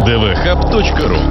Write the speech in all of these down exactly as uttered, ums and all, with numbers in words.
дэ вэ хаб точка ру.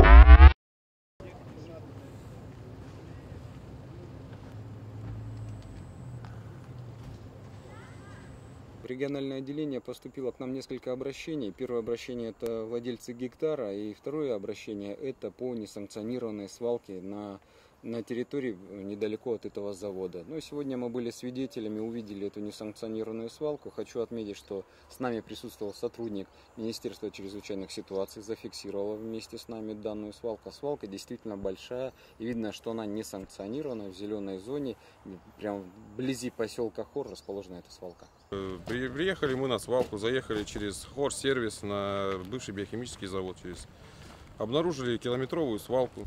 В региональное отделение поступило к нам несколько обращений. Первое обращение – это владельцы гектара, и второе обращение – это по несанкционированной свалке на, на территории недалеко от этого завода. Ну, сегодня мы были свидетелями, увидели эту несанкционированную свалку. Хочу отметить, что с нами присутствовал сотрудник Министерства чрезвычайных ситуаций, зафиксировал вместе с нами данную свалку. Свалка действительно большая, и видно, что она несанкционированная, в зеленой зоне, прямо вблизи поселка Хор расположена эта свалка. Приехали мы на свалку, заехали через Хорсервис на бывший биохимический завод. Через... Обнаружили километровую свалку.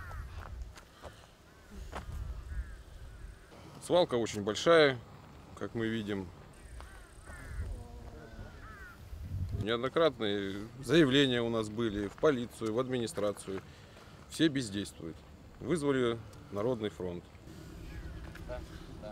Свалка очень большая, как мы видим. Неоднократные заявления у нас были в полицию, в администрацию. Все бездействуют. Вызвали Народный фронт. Да, да, да.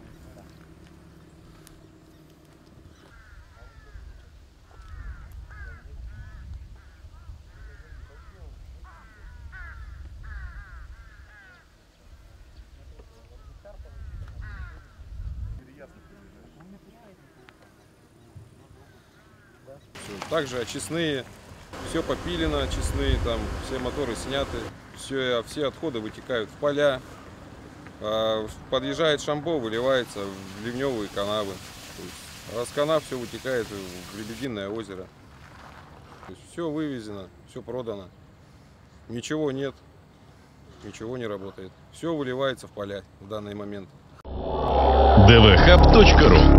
Также очистные, все попилено, очистные, там все моторы сняты, все, все отходы вытекают в поля, подъезжает Шамбо, выливается в ливневые канавы, а с канав все вытекает в Лебединое озеро. Все вывезено, все продано, ничего нет, ничего не работает, все выливается в поля в данный момент. дэ вэ хаб точка ру.